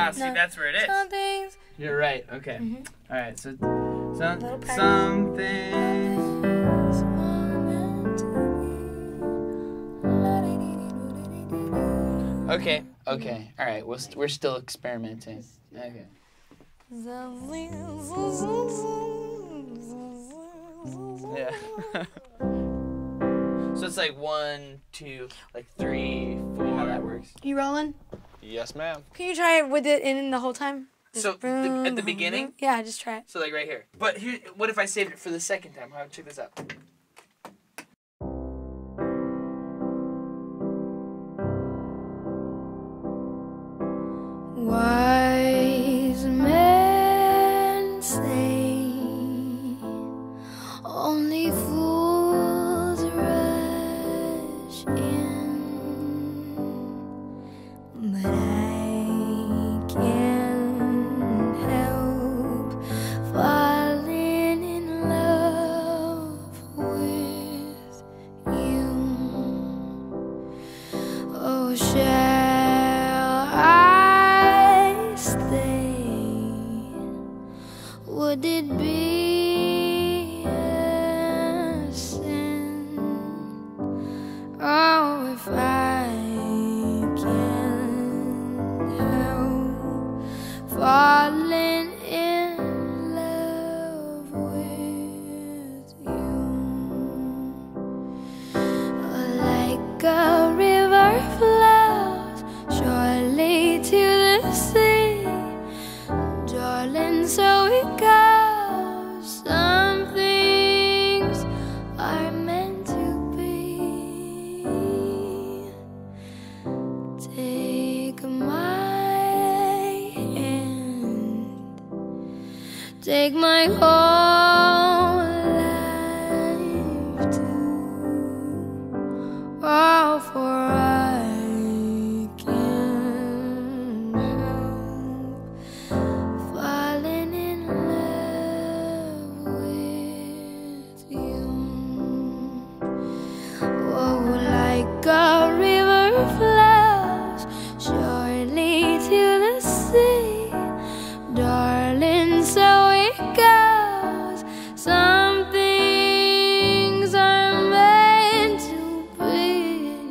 Ah, see, that's where it is. Some things. You're right. Okay. All right. So, Little practice. something. Okay. Okay. All right. We're still experimenting. Okay. Yeah. So it's like 1, 2, like 3, 4. That works. You rolling? Yes, ma'am. Can you try it with it in the whole time? So at the beginning. Yeah, just try it. So like right here. But here, what if I saved it for the second time? How? Check this out. Wise men say only fools rush in, but I can't help falling in love with you. Oh, shall I stay? Would it be a sin? Oh, if I can't help falling in love with you. Like a river flows surely to the sea, darling, so it goes. Some things are meant to be. Take my hand, take my whole life too. Oh, for I can't help falling in love with you. Oh, like a river flows surely to the sea, darling, so it goes. Some things are meant to be.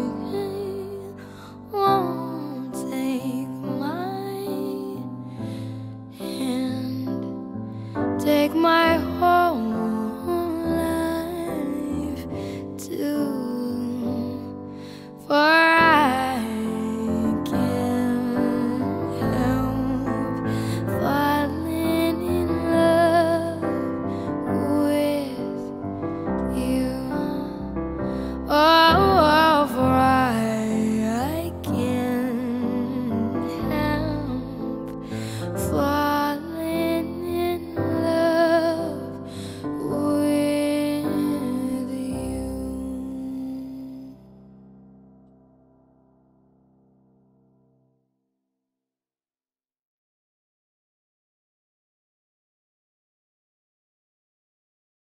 Won't take my hand, take my